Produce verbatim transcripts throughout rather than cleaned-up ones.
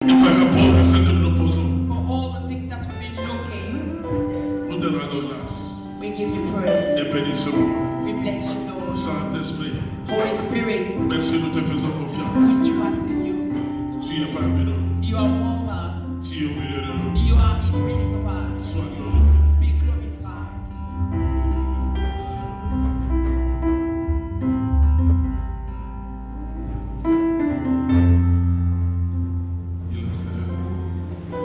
Et par rapport à ce que nous nous posons, For all the things that we've been looking, nous te rendons grâce we give you praise. et bénissons. We bless you, Lord. Saint-Esprit, Holy Spirit, merci, nous te faisons confiance. we trust in you. Tu es parmi nous, You are among us. tu es au milieu de nous. You are in the midst of us. Sois glorifié. Be glorified. Il est Seigneur.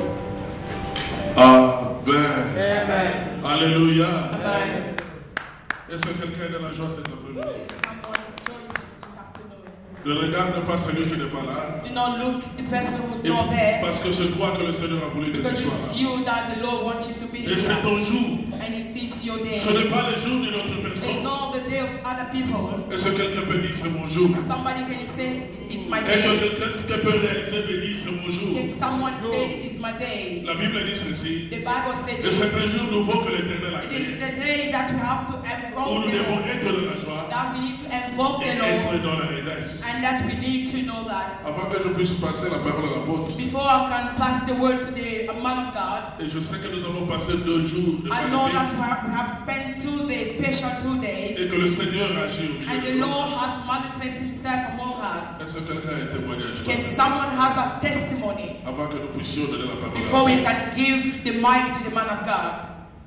Amen. Amen. Alléluia. Amen. Est-ce que quelqu'un est dans la joie cet après-midi? Someone is joining this afternoon. Ne regarde pas celui qui n'est pas là. Do not look the person who's Et not there, parce que c'est toi que le Seigneur a voulu que tu because sois it's là. you that the Lord wants you to be Et c'est here. ton jour. And it is your day. Ce n'est pas le jour de notre It's personne. not the day of other people. Est-ce que quelqu'un peut dire c'est mon jour? Somebody can say it is my Est-ce que day. quelqu'un peut réaliser et dire c'est mon jour? Can someone say it is my day? La Bible dit ceci. The Bible said Et c'est un jour nouveau que l'Éternel a it is créé. the day that we have to Où invoke nous the devons Lord. être dans la joie That we need to invoke et the être Lord. dans la aînesse. And that we need to know that. Avant que je puisse passer la parole à l'apôtre, Before I can pass the word to the man of God, et je sais que nous avons passé deux jours de I know that we magnifiques have, we have spent two days, special two days, et que le Seigneur agit au and the milieu de Lord nous. has manifested himself among us. Est-ce que quelqu'un a un témoignage? Can someone have a testimony Avant que nous puissions donner la parole before à we l'apôtre. can give the mic to the man of God?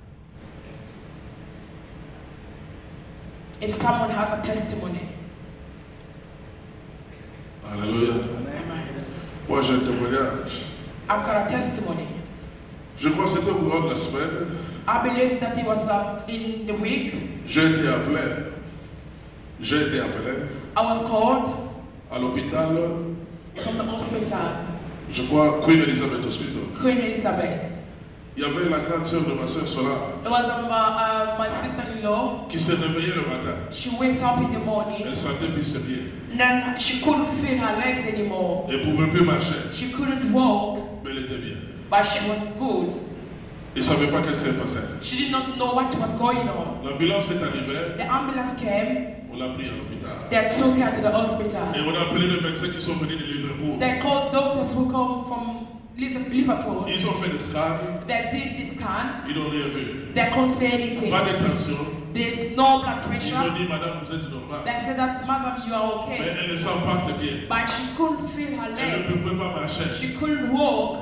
If someone has a testimony. Alléluia. Moi j'ai un témoignage. I've got a testimony. Je crois que c'était au courant de la semaine. I believe that it was uh, in the week. J'ai été appelé. J'ai été appelé I was called à l'hôpital. from the hospital, Je crois Queen Elizabeth Hospital. Queen Elizabeth. Il y avait la grande sœur de ma sœur Sola It was um, uh, uh, my sister-in-law. qui s'est réveillée le matin. She wakes up in the morning, Elle sentait plus ses pieds. and then she couldn't feel her legs anymore. Elle ne pouvait plus marcher, She couldn't walk, mais elle était bien. but she was good. Il ne savait pas ce qui s'est passé. She did not know what was going on. L'ambulance est arrivée, The ambulance came. on l'a pris à l'hôpital. They took her to the hospital. Et on a appelé les médecins qui sont venus de Liverpool. They called doctors who come from Liverpool. Ils ont fait des scans, They did the scan. ils n'ont rien vu. They couldn't say anything. Pas de tension. There's no blood Ils ont pressure. dit, madame, vous êtes normale. They said that, madam, you are Mais okay. elle ne sent pas ses pieds. But she couldn't feel her Elle ne leg. pouvait pas marcher. She couldn't walk.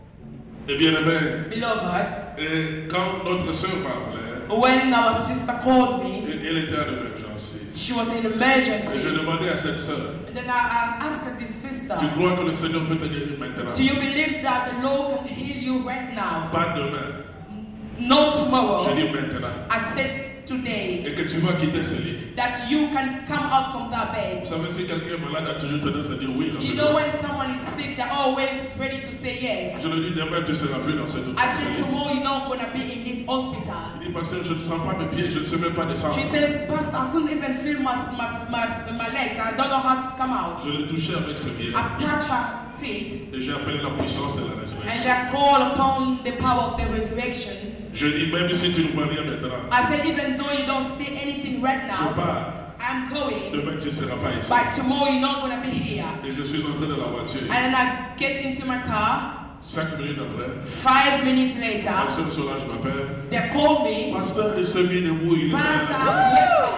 Et bien aimé, Beloved, et quand notre soeur m'a appelé, when our sister called me, elle elle était en émergence. she was in Et je emergency. demandais à cette soeur, And then I, I asked this sister, tu crois que le Seigneur peut te guérir maintenant? do you believe that the Lord can heal you right now? Pas demain. Not Je tomorrow. dis maintenant. I said today Et que tu vas quitter ce lit. that you can come out from that Vous bed. savez, si quelqu'un est malade, a toujours tendance à dire oui. You know when someone is sick, they're always ready to say yes. Je le dis demain, tu ne seras plus dans cette I said hôpital. tomorrow you're not going to be in this hospital. Il dit, pasteur, je ne sens pas mes pieds, je ne sais même pas descendre. She said, Pastor, I couldn't even feel my, my, my, my legs. I don't know how to come out. Je l'ai touché avec ses pieds. I've touched her feet Et j'ai appelé la puissance de la and résurrection. I call upon the power of the resurrection. Je dis, même si tu ne vois rien maintenant, I said, even though you don't see anything right je now, pars. I'm going. Demain, tu ne seras pas ici. But tomorrow you're not going to be here. Et je suis entré dans la voiture. And then I get into my car. Cinq minutes après, Five minutes ma later, soeur Solange m'appelle. they called me. Pasteur, il s'est mis debout, il est Pastor, là.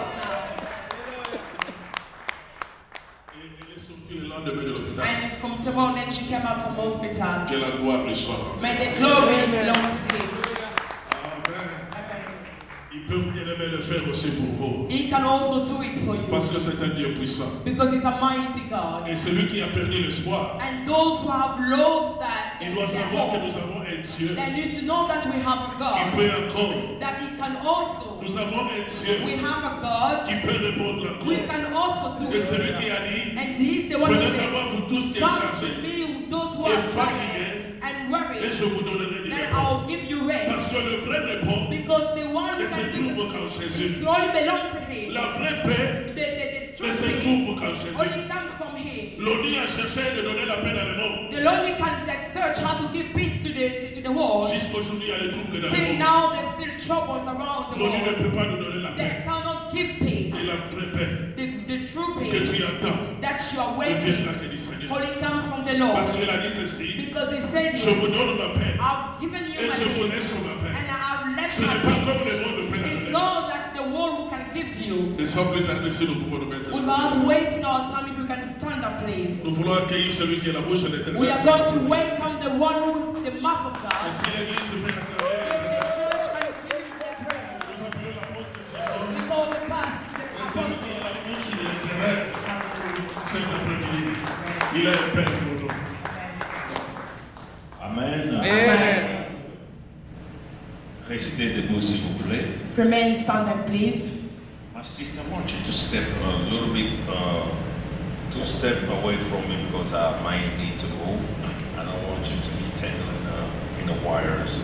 wake up Et il est sorti le lendemain de now. l'hôpital. And from tomorrow, then she came out from hospital. Que la gloire lui soit. May the glory belong to him. Amen. Amen. Il peut bien aimer le faire aussi pour vous. He can also do it for Parce you que c'est un Dieu puissant. because he's a mighty God. Et celui qui a perdu l'espoir, And those who have lost that, il doit their savoir que hope, nous avons un Dieu they need to know that we have a qui God, peut encore. that he can also, Nous avons un Dieu we have a God, qui peut répondre we encore. can also do Et celui it. qui a dit, And he's the one who venez said, savoir vous tous qui êtes come to chargés me, those who et are fatigués, tired and et worried, je vous donnerai du then repos. I'll give you rest. Parce que le vrai repos, Because the one who il se can trouve do qu'en it, Jésus. you only belong to him. La vraie paix, The, the, the il true se peace trouve qu'en Jésus. only comes from him. L'ONU a cherché de donner la paix dans le monde. The only can that search how to give peace to the to the world. Jusqu'aujourd'hui, il y a des troubles dans le Till monde. now, there's still troubles around the L'ONU ne world. peut pas nous donner la They paix. cannot give peace. Et la vraie paix, The, The true que peace tu attends, that you are ne vient waiting pas du Seigneur. for it comes from the Lord. Parce qu'il a dit ceci, Because he said, je vous donne ma paix I've given you et my je vous peace, laisse ma paix. and I've left Ce n'est pas my comme le peace. monde de paix. It's not like the world can give you. Et sans plus tarder, si nous pouvons nous mettre Without debout. wasting our time, if you can stand up, please. Nous voulons accueillir celui qui est la bouche de l'éternel. We are going to welcome the one who is the mouth of Et God. si l'église se met à If travailler, the church can give you their prayer, nous appelons la porte de Satan. we call the past the Et celui qui apostle. est la bouche de l'éternel, cet après-midi, il est le Père pour nous. Amen. Amen. Restez debout s'il vous plaît. Remain standing, please. My sister, I want you to step a little bit, uh, to step away from me because I might need to go. I don't want you to be tangled in the, in the wires.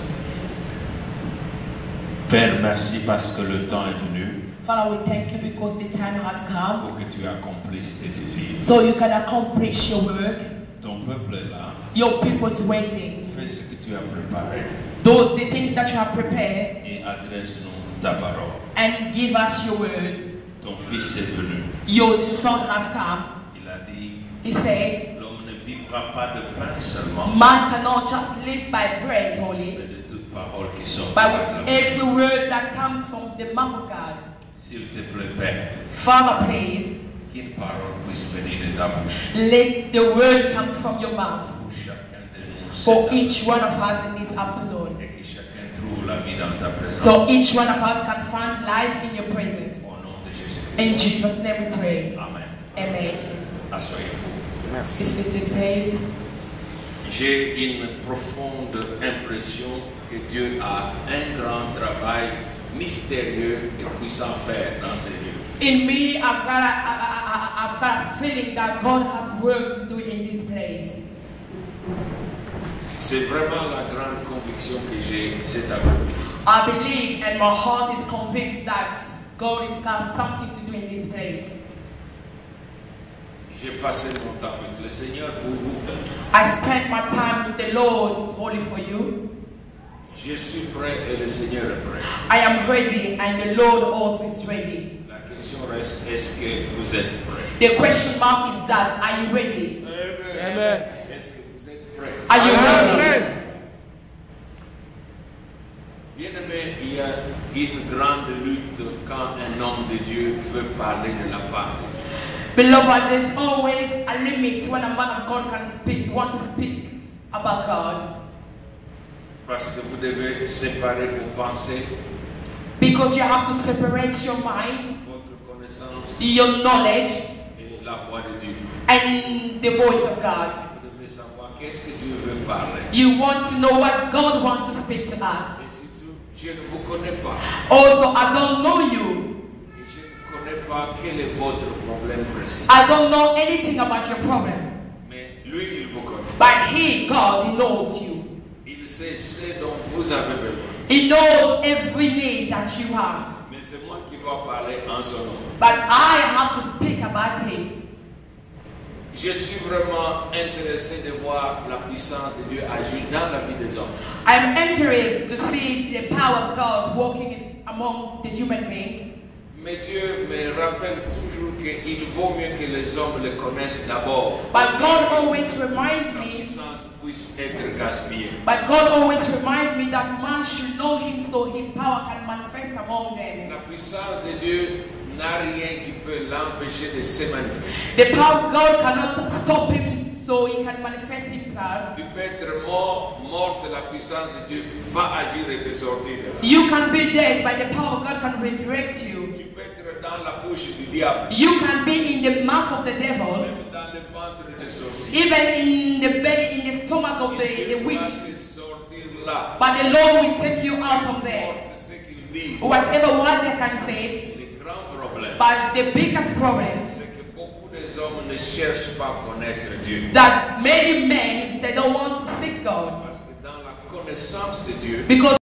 Père, merci parce que le temps est venu Father, we thank you because the time has come pour que tu accomplisses tes désirs. so you can accomplish your work. Ton peuple est là. Your people is waiting. Fais ce que tu as préparé Though the things that you have prepared et adresse-nous ta parole. and give us your word. Ton fils est venu. Your son has come. Il a dit, He said, l'homme ne vivra pas de pain seulement, man cannot just live by bread only, mais de toute parole qui sort de but la with bouche. every word that comes from the mouth of God. S'il te plaît, Père, Father, please, qu'une parole puisse venir de ta bouche let the word come from your mouth pour chacun de nous for cet each one of us in this afternoon. après, et que chacun trouve la vie dans ta présence. So each one of us can find life in your presence. Au nom de Jésus-Christ. In Jesus' name we pray. Amen. Amen. Asseyez-vous. Be seated, please. J'ai une profonde impression que Dieu a un grand travail mystérieux et puissant à faire dans ces lieux. In me, I've got, a, I, I, I've got a feeling that God has work to do in this place. C'est vraiment la grande conviction que j'ai cet après-midi. I believe and my heart is convinced that God has got something to do in this place. J'ai passé mon temps avec le Seigneur pour vous. I spent my time with the Lord only for you. Je suis prêt et le Seigneur est prêt. I am ready and the Lord also is ready. La question reste, est-ce que vous êtes prêt? The question mark is that, are you ready? Amen. Est-ce que vous êtes prêt? Are you ready? Bien-aimé, il y a une grande lutte quand un homme de Dieu veut parler de la part de Dieu. Beloved, there's always a limit when a man of God can speak, want to speak about God. Parce que vous devez séparer vos pensées, Because you have to separate your mind, votre connaissance your knowledge, et la voix de Dieu. and the voice of God. Vous devez savoir qu'est-ce que Dieu veut parler. You want to know what God wants to speak to us. Et surtout, je ne vous connais pas. Also, I don't know you. Et je ne connais pas quel est votre problème précis. I don't know anything about your problem. Mais lui, il vous connaît. But He, God, He knows you. Il sait ce dont vous avez besoin. He knows every need that you have. Mais c'est moi qui dois parler en son nom. But I have to speak about Him. Je suis vraiment intéressé de voir la puissance de Dieu agir dans la vie des hommes. I'm interested to see the power of God working in, among the human being. Mais Dieu me rappelle toujours qu'il vaut mieux que les hommes le connaissent d'abord. But God always reminds Sa me, puissance puisse être gaspillée. but God always reminds me that man should know Him so His power can manifest among them. La puissance de Dieu n'a rien qui peut l'empêcher de se manifester. The power of God cannot stop Him so He can manifest Himself. Tu peux être mort, morte, la puissance de Dieu va agir et te sortir de là. You can be dead, but the power of God can resurrect you. Tu peux être dans la bouche du diable, You can be in the mouth of the devil, même dans le ventre des sorciers. even in the belly, in the stomach of the, Dieu the va witch. te sortir là. But the Lord will take you out from there. Porte ce qu'il dit. Whatever word they can say, Le grand problème, but the biggest problem c'est que beaucoup des hommes ne cherchent pas à connaître Dieu. that many men is they don't want to seek God Parce que dans la connaissance de Dieu, because